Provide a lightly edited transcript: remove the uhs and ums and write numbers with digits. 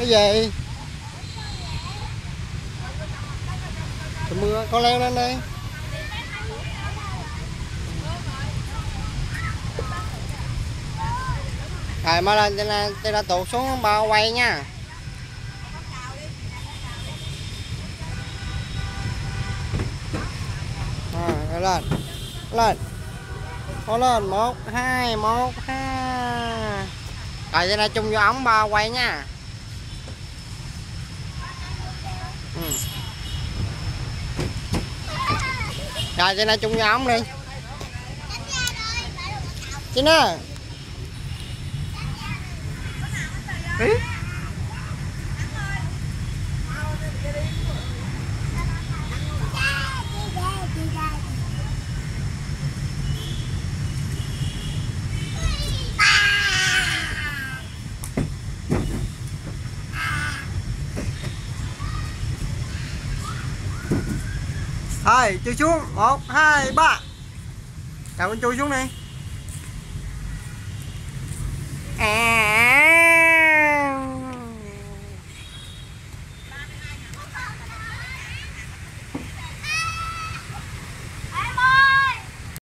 Cái gì? Trời mưa, con leo lên đi. Rồi mà lên tên là tụt xuống bao quay nha. Rồi lên. Lên. Có lên 1 2 1 2. Rồi tên là chung vô ống bao quay nha. Rồi tên là chung vô ống đi. Chị nè. Thôi chui xuống 1 2 3. Cậu chui xuống đi.